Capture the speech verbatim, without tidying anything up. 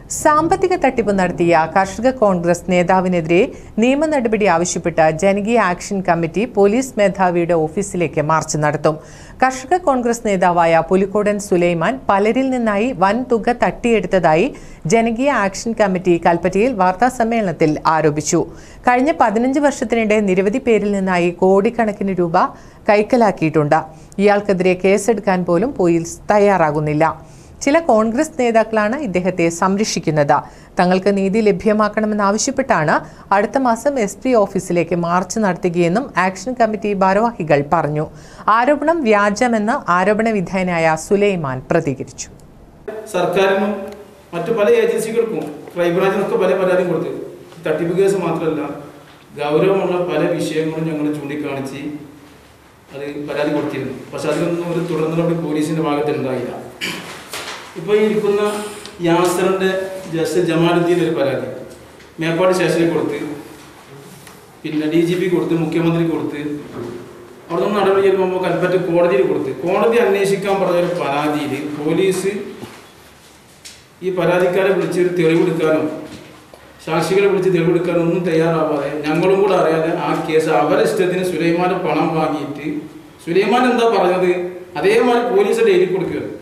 സാമ്പത്തിക തട്ടിപ്പ് നടത്തിയ കർഷക കോൺഗ്രസ് നേതാവിനെതിരെ നിയമ നടപടി ആവശ്യപ്പെട്ട് ജനകീയ ആക്ഷൻ കമ്മിറ്റി പോലീസ് മേധാവിയുടെ ഓഫീസിലേക്ക് മാർച്ച് നടത്തും. കർഷക കോൺഗ്രസ് നേതാവായ പുലിക്കോടൻ സുലൈമാൻ പലരിൽ നിന്നായി വൻ തുക തട്ടിയെടുത്തതായി ജനകീയ ആക്ഷൻ കമ്മിറ്റി കൽപ്പറ്റയിൽ വാർത്താസമ്മേളനത്തിൽ ആരോപിച്ചു. കഴിഞ്ഞ പതിനഞ്ച് വർഷത്തിനിടെ നിരവധി പേരിൽ നിന്നായി കോടിക്കണക്കിന് രൂപ കൈക്കലാക്കിയിട്ടുണ്ട്. ഇയാൾക്കെതിരെ കേസെടുക്കാൻ പോലും പോലീസ് തയ്യാറാകുന്നില്ല. ചില കോൺഗ്രസ് നേതാക്കളാണ് ഇദ്ദേഹത്തെ സംരക്ഷിക്കുന്നത്. തങ്ങൾക്ക് നീതി ലഭ്യമാക്കണമെന്നാവശ്യപ്പെട്ടാണ് അടുത്ത മാസം എസ് പി ഓഫീസിലേക്ക് മാർച്ച് നടത്തുകയെന്നും ആക്ഷൻ കമ്മിറ്റി ഭാരവാഹികൾ പറഞ്ഞു. ആരോപണം വ്യാജമെന്ന് ആരോപണ വിധേയനായ സുലൈമാൻ പ്രതികരിച്ചു. സർക്കാരിനും മറ്റു പല ഏജൻസികൾക്കും ക്രൈംബ്രാഞ്ചിനൊക്കെ പല പരാതി കൊടുത്തു. തട്ടിപ്പ് കേസ് മാത്രമല്ല, ഗൗരവമുള്ള പല വിഷയങ്ങളും ഞങ്ങൾ ചൂണ്ടിക്കാണിച്ച് അത് പരാതി കൊടുത്തിരുന്നു. പക്ഷെ അതിനൊന്നും ഒരു തുടർ നടപടി പോലീസിന്റെ ഭാഗത്തുണ്ടായില്ല. ഇപ്പോൾ ഈ ഇരിക്കുന്ന യാസറിൻ്റെ ജസ്റ്റിസ് ജമാലുദ്ദീൻ ഒരു പരാതി മേപ്പാട് സ്റ്റേഷനിൽ കൊടുത്ത്, പിന്നെ ഡി ജി പി കൊടുത്ത്, മുഖ്യമന്ത്രിക്ക് കൊടുത്ത്, അവിടെ നിന്ന് നടപടി ചെയ്യുമ്പോൾ കൽപ്പറ്റ കോടതിയിൽ കൊടുത്ത്, കോടതി അന്വേഷിക്കാൻ പറഞ്ഞൊരു പരാതിയിൽ പോലീസ് ഈ പരാതിക്കാരെ വിളിച്ച് തെളിവെടുക്കാനോ സാക്ഷികളെ വിളിച്ച് തെളിവെടുക്കാനോ ഒന്നും തയ്യാറാവാതെ ഞങ്ങളും കൂടെ അറിയാതെ ആ കേസ് അവരുടെ ഇഷ്ടത്തിന് സുലൈമാൻ്റെ പണം വാങ്ങിയിട്ട് സുലൈമാൻ എന്താ പറഞ്ഞത് അതേമാതിരി പോലീസിന്റെ എഴുതി കൊടുക്കുകയാണ്.